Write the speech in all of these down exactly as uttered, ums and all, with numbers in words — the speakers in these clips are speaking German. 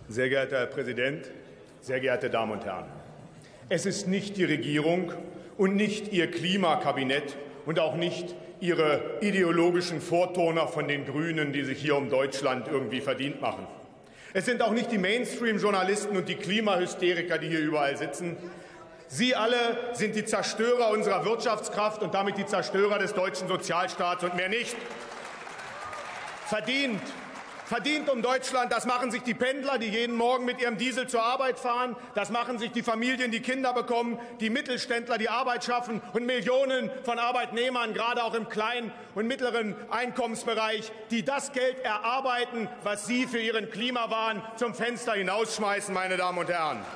Sehr geehrter Herr Präsident, sehr geehrte Damen und Herren! Es ist nicht die Regierung und nicht Ihr Klimakabinett und auch nicht Ihre ideologischen Vorturner von den Grünen, die sich hier um Deutschland irgendwie verdient machen. Es sind auch nicht die Mainstream-Journalisten und die Klimahysteriker, die hier überall sitzen. Sie alle sind die Zerstörer unserer Wirtschaftskraft und damit die Zerstörer des deutschen Sozialstaats und mehr nicht. Verdient, verdient um Deutschland, das machen sich die Pendler, die jeden Morgen mit ihrem Diesel zur Arbeit fahren. Das machen sich die Familien, die Kinder bekommen, die Mittelständler, die Arbeit schaffen und Millionen von Arbeitnehmern, gerade auch im kleinen und mittleren Einkommensbereich, die das Geld erarbeiten, was Sie für Ihren Klimawahn zum Fenster hinausschmeißen, meine Damen und Herren.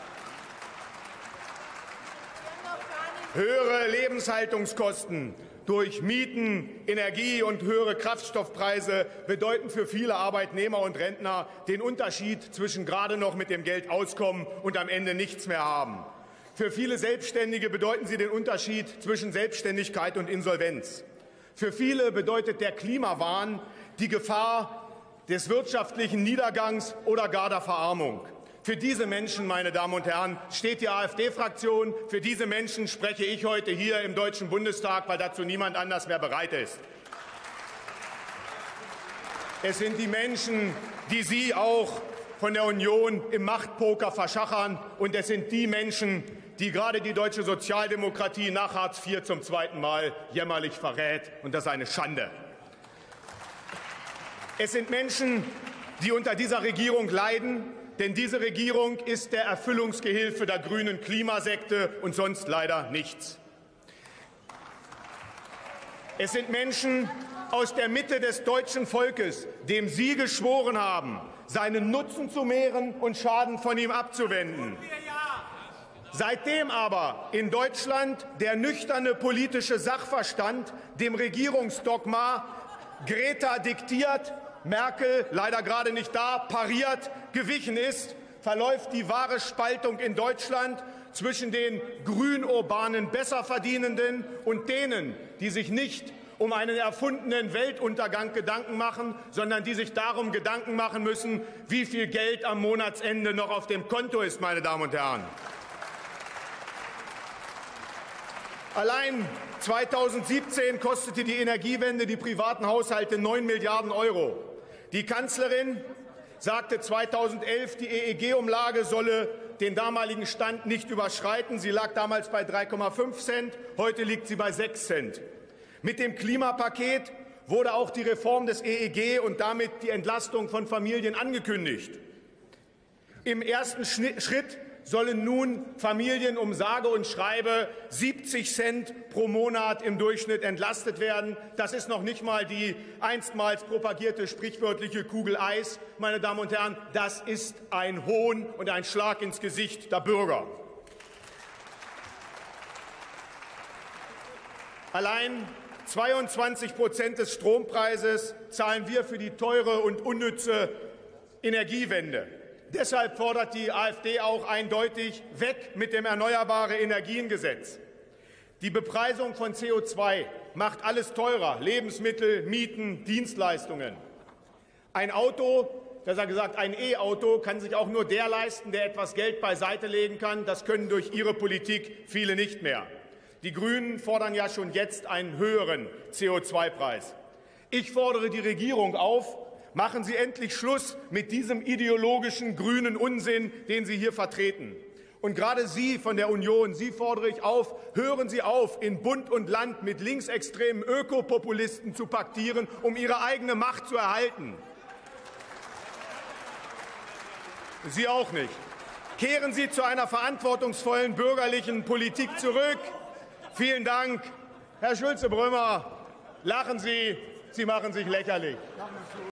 Höhere Lebenshaltungskosten durch Mieten, Energie und höhere Kraftstoffpreise bedeuten für viele Arbeitnehmer und Rentner den Unterschied zwischen gerade noch mit dem Geld auskommen und am Ende nichts mehr haben. Für viele Selbstständige bedeuten sie den Unterschied zwischen Selbstständigkeit und Insolvenz. Für viele bedeutet der Klimawahn die Gefahr des wirtschaftlichen Niedergangs oder gar der Verarmung. Für diese Menschen, meine Damen und Herren, steht die AfD-Fraktion. Für diese Menschen spreche ich heute hier im Deutschen Bundestag, weil dazu niemand anders mehr bereit ist. Es sind die Menschen, die Sie auch von der Union im Machtpoker verschachern. Und es sind die Menschen, die gerade die deutsche Sozialdemokratie nach Hartz vier zum zweiten Mal jämmerlich verrät. Und das ist eine Schande. Es sind Menschen, die unter dieser Regierung leiden. Denn diese Regierung ist der Erfüllungsgehilfe der grünen Klimasekte und sonst leider nichts. Es sind Menschen aus der Mitte des deutschen Volkes, dem Sie geschworen haben, seinen Nutzen zu mehren und Schaden von ihm abzuwenden. Seitdem aber in Deutschland der nüchterne politische Sachverstand dem Regierungsdogma Greta diktiert, Merkel, leider gerade nicht da, pariert, gewichen ist, verläuft die wahre Spaltung in Deutschland zwischen den grün-urbanen Besserverdienenden und denen, die sich nicht um einen erfundenen Weltuntergang Gedanken machen, sondern die sich darum Gedanken machen müssen, wie viel Geld am Monatsende noch auf dem Konto ist, meine Damen und Herren. Allein zweitausendsiebzehn kostete die Energiewende die privaten Haushalte neun Milliarden Euro. Die Kanzlerin sagte zweitausendelf, die E E G-Umlage solle den damaligen Stand nicht überschreiten. Sie lag damals bei drei Komma fünf Cent, heute liegt sie bei sechs Cent. Mit dem Klimapaket wurde auch die Reform des E E G und damit die Entlastung von Familien angekündigt. Im ersten Schritt sollen nun Familien um sage und schreibe siebzig Cent pro Monat im Durchschnitt entlastet werden. Das ist noch nicht mal die einstmals propagierte sprichwörtliche Kugel Eis. Meine Damen und Herren, das ist ein Hohn und ein Schlag ins Gesicht der Bürger. Allein zweiundzwanzig Prozent des Strompreises zahlen wir für die teure und unnütze Energiewende. Deshalb fordert die AfD auch eindeutig weg mit dem Erneuerbare-Energien-Gesetz. Die Bepreisung von C O zwei macht alles teurer, Lebensmittel, Mieten, Dienstleistungen. Ein Auto, besser gesagt ein E-Auto, kann sich auch nur der leisten, der etwas Geld beiseite legen kann. Das können durch Ihre Politik viele nicht mehr. Die Grünen fordern ja schon jetzt einen höheren C O zwei Preis. Ich fordere die Regierung auf, machen Sie endlich Schluss mit diesem ideologischen grünen Unsinn, den Sie hier vertreten. Und gerade Sie von der Union, Sie fordere ich auf, hören Sie auf, in Bund und Land mit linksextremen Ökopopulisten zu paktieren, um Ihre eigene Macht zu erhalten. Sie auch nicht. Kehren Sie zu einer verantwortungsvollen bürgerlichen Politik zurück. Vielen Dank. Herr Schulze-Brömer, lachen Sie, Sie machen sich lächerlich.